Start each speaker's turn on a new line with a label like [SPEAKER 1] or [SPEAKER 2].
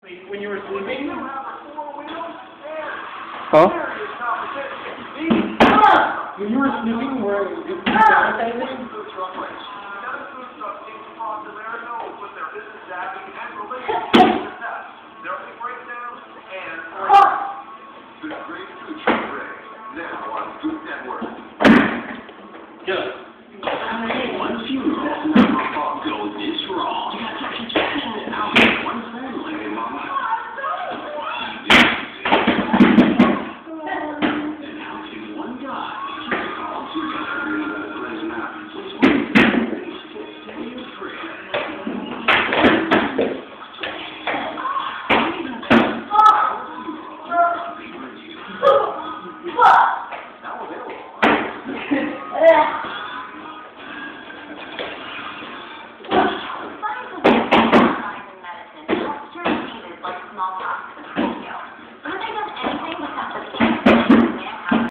[SPEAKER 1] When you were sleeping?
[SPEAKER 2] Huh?
[SPEAKER 1] When you were sleeping, were you sanitizing? Good.
[SPEAKER 3] One funeral never go this wrong. You got such a chance out of one family, mama. And how can one guy keep all together in a pleasant house? Say your prayer.
[SPEAKER 4] Like smallpox.